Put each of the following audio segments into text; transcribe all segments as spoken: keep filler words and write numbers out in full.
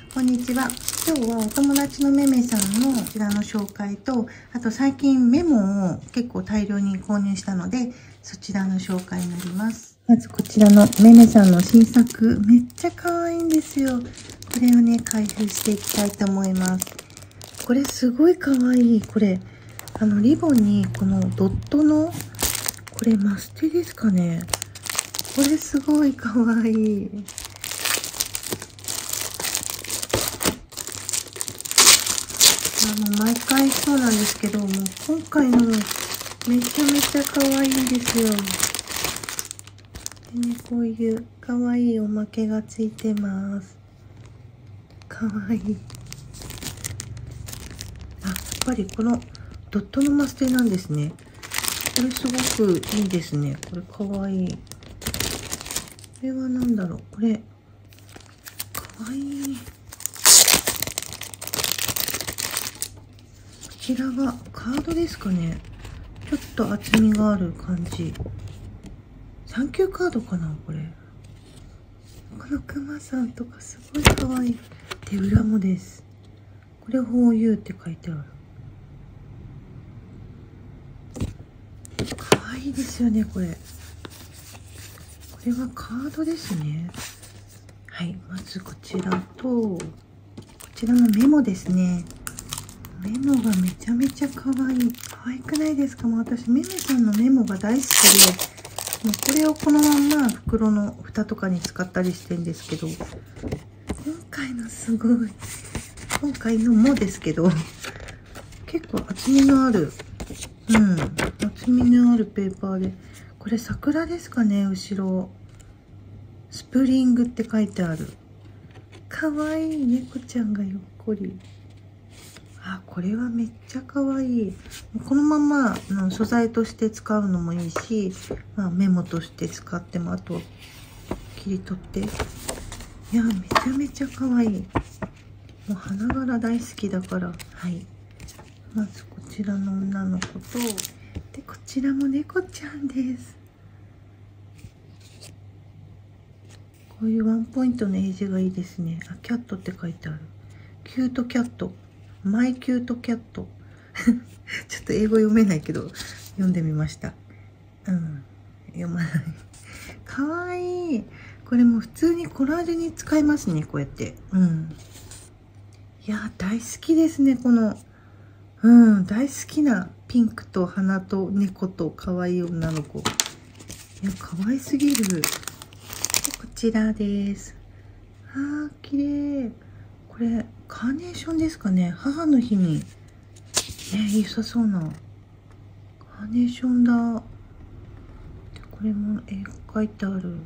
こんにちは。今日はお友達のめめさんのこちらの紹介と、あと最近メモを結構大量に購入したので、そちらの紹介になります。まずこちらのめめさんの新作、めっちゃ可愛いんですよ。これをね、開封していきたいと思います。これすごい可愛い。これ、あのリボンにこのドットの、これマステですかね。これすごい可愛い。あの毎回そうなんですけども、今回のめちゃめちゃ可愛いんですよ。でね、こういう可愛いおまけがついてます。可愛い。あ、やっぱりこのドットのマステなんですね。これすごくいいですね。これ可愛い。これは何だろう。これ可愛い。こちらがカードですかね。ちょっと厚みがある感じ。サンキューカードかなこれ。このクマさんとかすごい可愛い。で、裏もです。これ フォーユー って書いてある。可愛いですよね、これ。これはカードですね。はい、まずこちらと、こちらのメモですね。メモがめちゃめちゃ可愛い。可愛くないですか？もう私、めめさんのメモが大好きで、もうこれをこのまんま袋の蓋とかに使ったりしてるんですけど、今回のすごい、今回のもですけど、結構厚みのある、うん、厚みのあるペーパーで、これ桜ですかね、後ろ。スプリングって書いてある。可愛い猫ちゃんがよっこり。あ、これはめっちゃ可愛い。このままの素材として使うのもいいし、まあ、メモとして使っても、あとは切り取って。いや、めちゃめちゃ可愛い。もう花柄大好きだから。はい。まずこちらの女の子と、で、こちらも猫ちゃんです。こういうワンポイントの絵字がいいですね。あ、キャットって書いてある。キュートキャット。マイキュートキャット。ちょっと英語読めないけど、読んでみました。うん。読まない。かわいい。これも普通にコラージュに使えますね、こうやって。うん。いや、大好きですね、この。うん、大好きなピンクと花と猫とかわいい女の子。いや、かわいすぎる。で、こちらです。あー、綺麗。これ、カーネーションですかね。母の日に。ね、良さそうな。カーネーションだ。で、これも絵が描いてある。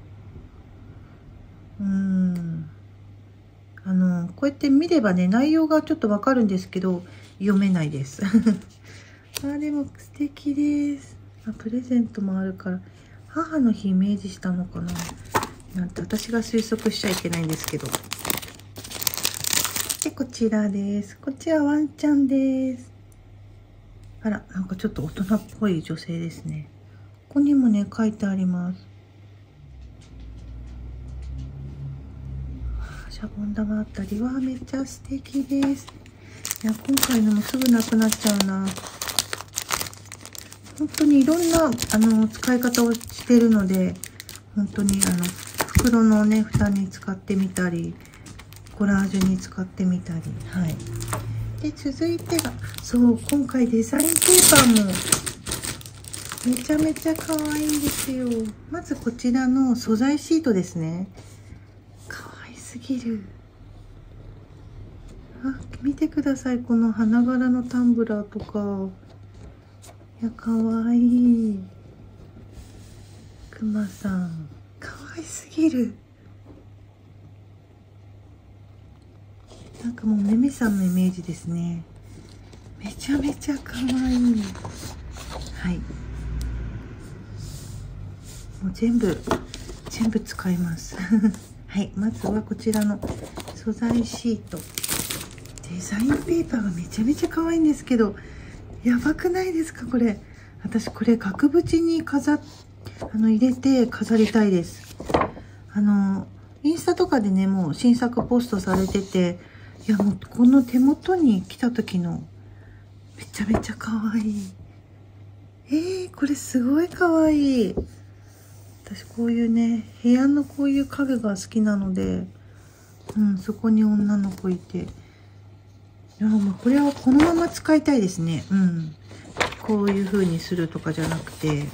うーん。あの、こうやって見ればね、内容がちょっとわかるんですけど、読めないです。あ、でも素敵です。あ、プレゼントもあるから、母の日イメージしたのかな。なんて私が推測しちゃいけないんですけど。で、こちらです。こっちはワンちゃんです。あら、なんかちょっと大人っぽい女性ですね。ここにもね、書いてあります。シャボン玉あったり、わあ、めっちゃ素敵です。いや、今回のもすぐなくなっちゃうな。本当にいろんな、あの、使い方をしてるので、本当に、あの、袋のね、蓋に使ってみたり、コラージュに使ってみたり。はい。で、続いてが、そう、今回デザインペーパーも、めちゃめちゃ可愛いんですよ。まずこちらの素材シートですね。可愛すぎる。あ、見てください。この花柄のタンブラーとか。いや、可愛い。くまさん。可愛すぎる。なんかもうめめさんのイメージですね。めちゃめちゃ可愛い。はい。もう全部、全部使います。はい。まずはこちらの素材シート。デザインペーパーがめちゃめちゃ可愛いんですけど、やばくないですかこれ。私これ額縁に飾っ、あの入れて飾りたいです。あの、 インスタとかでね、もう新作ポストされてて、いやもうこの手元に来た時のめちゃめちゃ可愛い。えー、これすごい可愛い。私こういうね、部屋のこういう家具が好きなので、うん、そこに女の子いて。いやもうこれはこのまま使いたいですね。うん。こういう風にするとかじゃなくて。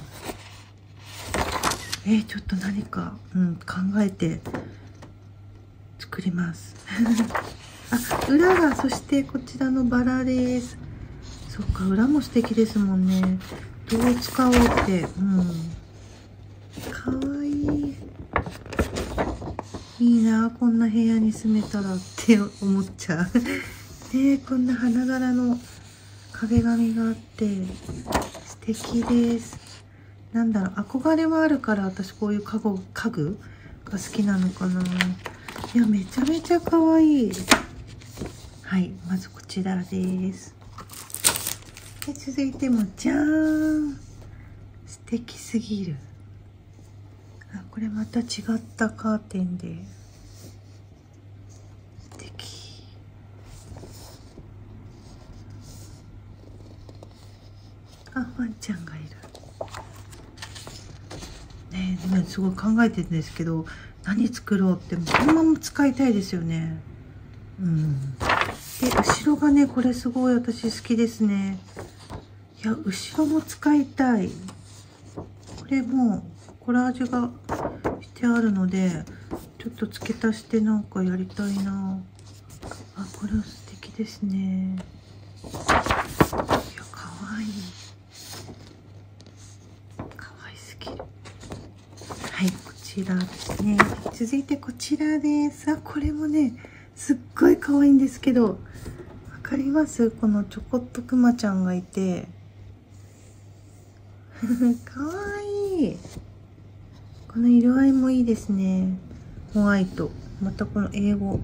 えー、ちょっと何か、うん、考えて作ります。あ、裏が、そしてこちらのバラです。そっか、裏も素敵ですもんね。どう使おうって。うん。かわいい。いいな、こんな部屋に住めたらって思っちゃう。ねえ、こんな花柄の壁紙があって素敵です。なんだろう、憧れもあるから私こういう家具、家具が好きなのかな。いや、めちゃめちゃ可愛い。はい、まずこちらです。で、続いてもじゃーん、素敵すぎる。あ、これまた違ったカーテンで素敵。あ、ワンちゃんがいるね。でもすごい考えてるんですけど、何作ろうってもこのまま使いたいですよね。うん。で、後ろがね、これすごい私好きですね。いや、後ろも使いたい。これもコラージュがしてあるので、ちょっと付け足してなんかやりたいな。あ、これは素敵ですね。いや、かわいい。かわいすぎる。はい、こちらですね。続いてこちらです。あ、これもね、すっごい可愛いんですけど、わかります？このちょこっとくまちゃんがいて。かわいい。この色合いもいいですね。ホワイト。またこの英語。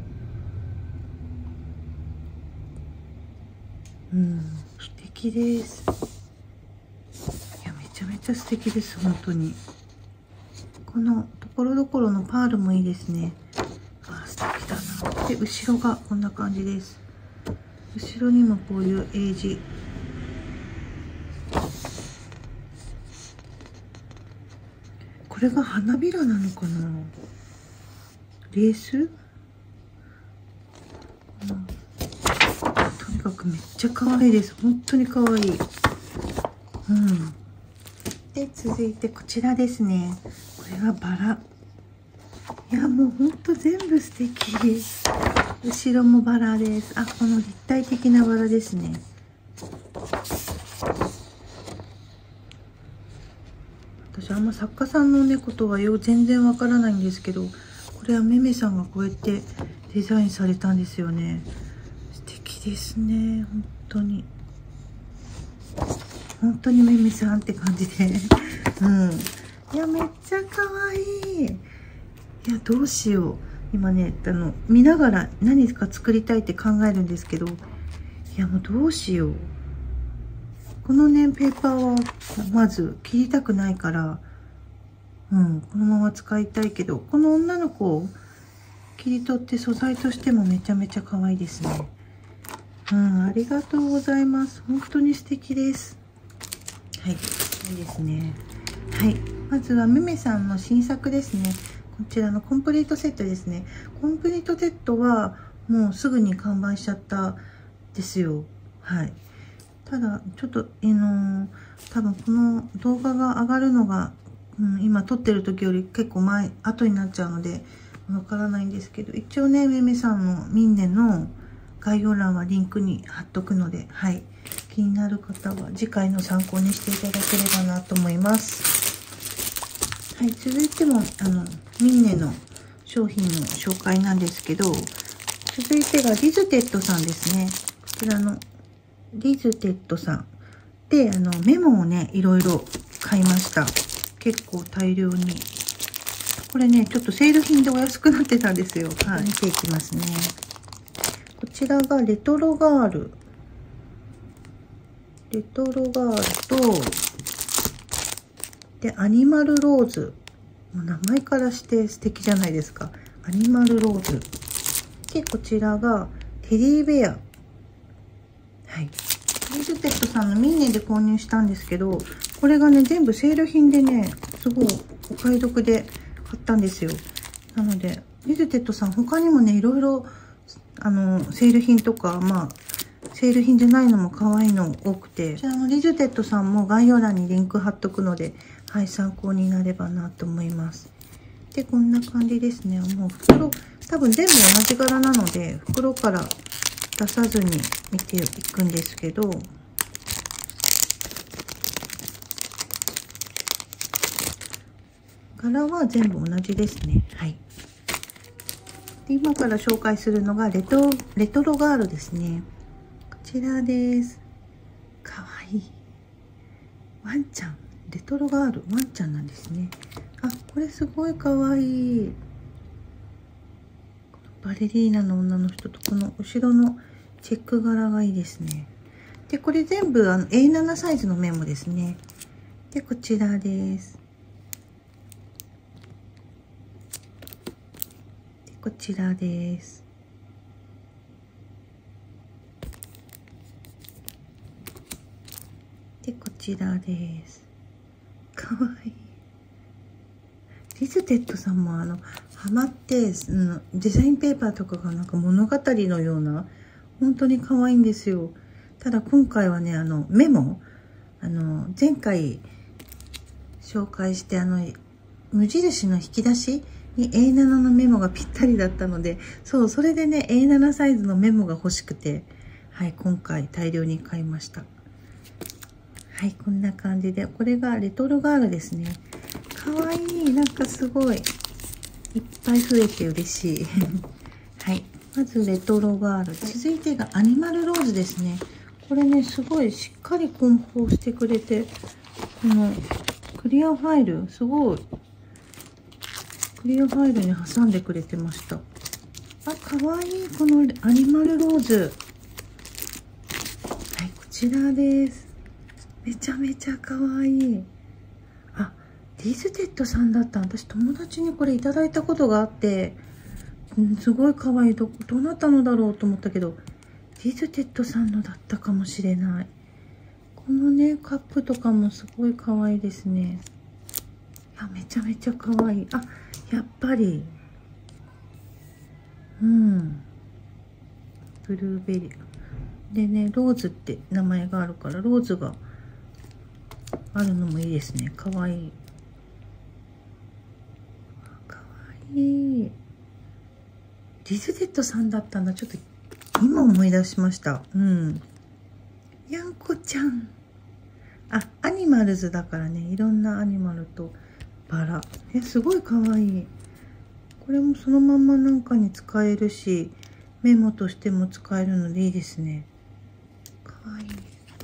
うん、素敵です。いや、めちゃめちゃ素敵です、本当に。このところどころのパールもいいですね。あ、素敵だな。で、後ろがこんな感じです。後ろにもこういう英字。これが花びらなのかな。レース、うん、とにかくめっちゃ可愛いです。本当に可愛い。うん。で、続いてこちらですね。これはバラ。いや、もうほんと全部素敵。後ろもバラです。あ、この立体的なバラですね。私あんま作家さんのねことはよ全然わからないんですけど、これはめめさんがこうやってデザインされたんですよね。素敵ですね、本当に。本当にめめさんって感じで。うん。いや、めっちゃ可愛い。いや、どうしよう。今ね、あの、見ながら何か作りたいって考えるんですけど、いや、もうどうしよう。このね、ペーパーは、まず切りたくないから、うん、このまま使いたいけど、この女の子を切り取って素材としてもめちゃめちゃ可愛いですね。うん、ありがとうございます。本当に素敵です。はい、いいですね。はい、まずはめめさんの新作ですね。こちらのコンプリートセットですね。コンプリートセットはもうすぐに完売しちゃったですよ。はい。ただちょっと、あのー、多分この動画が上がるのが、うん、今撮ってる時より結構前後になっちゃうのでわからないんですけど、一応ね、めめさんのミンネの概要欄はリンクに貼っとくので、はい、気になる方は次回の参考にしていただければなと思います。はい、続いてもあのミンネの商品の紹介なんですけど、続いてがリズテッドさんですね。こちらのリズテッドさんで、あのメモをねいろいろ買いました。結構大量に。これねちょっとセール品でお安くなってたんですよ。はい、見ていきますね。こちらがレトロガール、レトロガールとでアニマルローズ。もう名前からして素敵じゃないですか。 アニマルローズ。で、こちらがテディベア。はい。リズテッドさんのミンネで購入したんですけど、これがね、全部セール品でね、すごいお買い得で買ったんですよ。なので、リズテッドさん他にもね、いろいろ、あの、セール品とか、まあ、セール品じゃないのも可愛いの多くて、こちらのリズテッドさんも概要欄にリンク貼っとくので、はい、参考になればなと思います。で、こんな感じですね。もう袋、多分全部同じ柄なので、袋から出さずに見ていくんですけど、柄は全部同じですね。はい。で、今から紹介するのがレト、レトロガールですね。こちらです。かわいい。ワンちゃん。レトロガール。ワンちゃんなんですね。あ、これすごいかわいい。バレリーナの女の人とこの後ろのチェック柄がいいですね。で、これ全部あの エーセブン サイズのメモですね。で、こちらです。で、こちらです。で、こちらです。かわいい。リズテッドさんもあの、ハマって、うん、デザインペーパーとかがなんか物語のような、本当に可愛いんですよ。ただ今回はね、あの、メモ、あの、前回紹介して、あの、無印の引き出しに エーセブン のメモがぴったりだったので、そう、それでね、エーセブン サイズのメモが欲しくて、はい、今回大量に買いました。はい、こんな感じで、これがレトロガールですね。かわいい。なんかすごい。いっぱい増えて嬉しい。はい。まずレトロガール。続いてがアニマルローズですね。これね、すごいしっかり梱包してくれて、このクリアファイル、すごい。クリアファイルに挟んでくれてました。あ、かわいい。このアニマルローズ。はい、こちらです。めちゃめちゃかわいい。あ、リズテッドさんだった。私友達にこれいただいたことがあって、うん、すごいかわいい。ど、どなたのだろうと思ったけど、リズテッドさんのだったかもしれない。このね、カップとかもすごいかわいいですね。いや、めちゃめちゃかわいい。あ、やっぱり。うん。ブルーベリー。でね、ローズって名前があるから、ローズがあるのもいいですね。かわいい。かわいい。リズテッドさんだったんだ。ちょっと今思い出しました。うん。やんこちゃん。あ、アニマルズだからね。いろんなアニマルとバラ。え、すごいかわいい。これもそのままなんかに使えるし、メモとしても使えるのでいいですね。かわいい。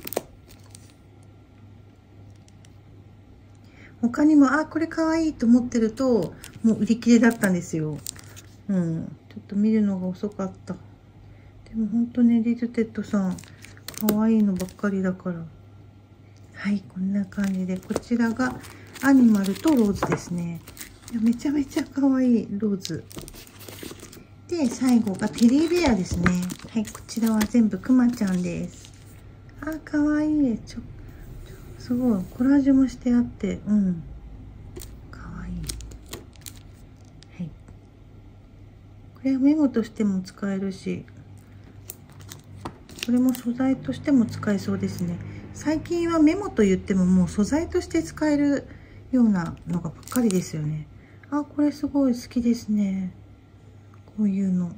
他にも、あ、これかわいいと思ってると、もう売り切れだったんですよ。うん。ちょっと見るのが遅かった。でも本当ね、リズテッドさん、かわいいのばっかりだから。はい、こんな感じで、こちらがアニマルとローズですね。いや、めちゃめちゃかわいい、ローズ。で、最後がテディベアですね。はい、こちらは全部クマちゃんです。あ、かわいい。ちょ、すごい。コラージュもしてあって、うん。かわいい。はい。これはメモとしても使えるし、これも素材としても使えそうですね。最近はメモと言ってももう素材として使えるようなのがばっかりですよね。あ、これすごい好きですね。こういうの。で、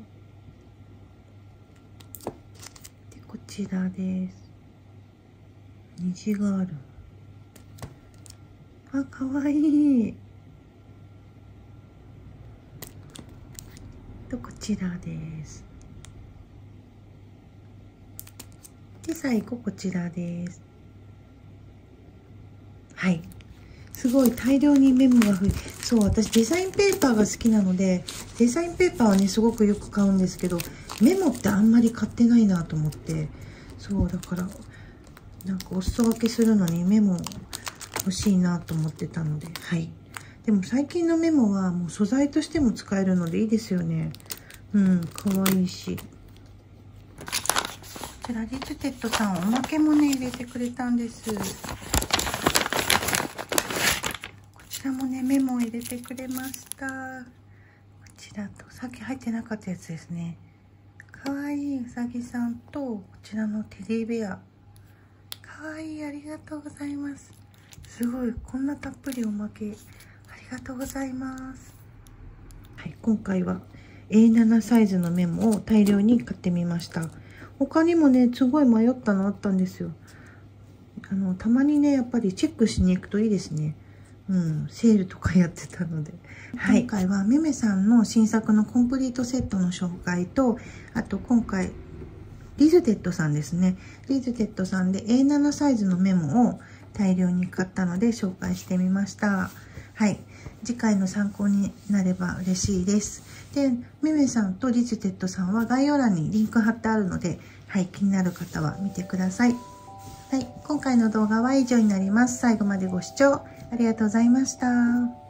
こちらです。虹がある。あ、かわいい。と、こちらです。で、最後こちらです。はい。すごい大量にメモが増え、そう、私デザインペーパーが好きなので、デザインペーパーはね、すごくよく買うんですけど、メモってあんまり買ってないなと思って、そう、だから、なんかお裾分けするのにメモ欲しいなと思ってたので、はい。 でも最近のメモはもう素材としても使えるのでいいですよね。うん、かわいいし。こちらリツテッドさんおまけもね入れてくれたんです。こちらもねメモを入れてくれました。こちらとさっき入ってなかったやつですね。かわいいうさぎさんとこちらのテディベア。かわいい、ありがとうございます。すごい、こんなたっぷりおまけありがとうございます。はい、今回は エーセブン サイズのメモを大量に買ってみました。他にもねすごい迷ったのあったんですよ。あのたまにねやっぱりチェックしに行くといいですね。うん、セールとかやってたので、はい、今回はめめさんの新作のコンプリートセットの紹介と、あと今回リズテッドさんですね。リズテッドさんで エーセブン サイズのメモを大量に買ったので紹介してみました。はい。次回の参考になれば嬉しいです。で、めめさんとリズテッドさんは概要欄にリンク貼ってあるので、はい、気になる方は見てください。はい。今回の動画は以上になります。最後までご視聴ありがとうございました。